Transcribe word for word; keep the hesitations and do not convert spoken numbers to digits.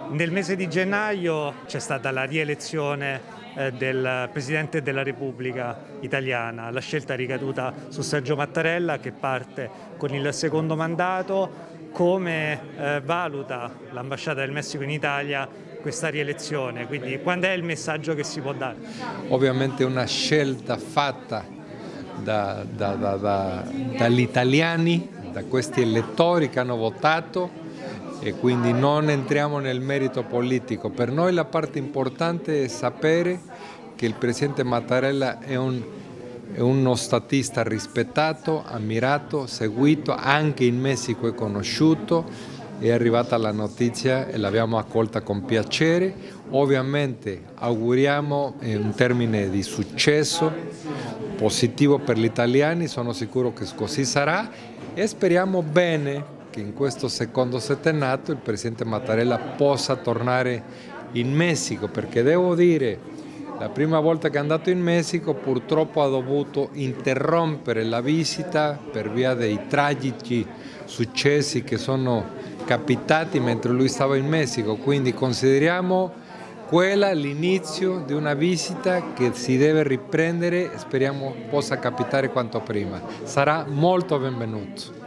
Nel mese di gennaio c'è stata la rielezione eh, del Presidente della Repubblica italiana, la scelta è ricaduta su Sergio Mattarella che parte con il secondo mandato. Come eh, valuta l'Ambasciata del Messico in Italia questa rielezione? Quindi quando è il messaggio che si può dare? Ovviamente è una scelta fatta da, da, da, da, dagli italiani, da questi elettori che hanno votato, e quindi non entriamo nel merito politico. Per noi la parte importante è sapere che il Presidente Mattarella è, un, è uno statista rispettato, ammirato, seguito, anche in Messico è conosciuto. È arrivata la notizia e l'abbiamo accolta con piacere. Ovviamente auguriamo un termine di successo positivo per gli italiani, sono sicuro che così sarà e speriamo bene che in questo secondo settennato il Presidente Mattarella possa tornare in Messico, perché devo dire, la prima volta che è andato in Messico purtroppo ha dovuto interrompere la visita per via dei tragici successi che sono capitati mentre lui stava in Messico, quindi consideriamo quella l'inizio di una visita che si deve riprendere e speriamo possa capitare quanto prima. Sarà molto benvenuto.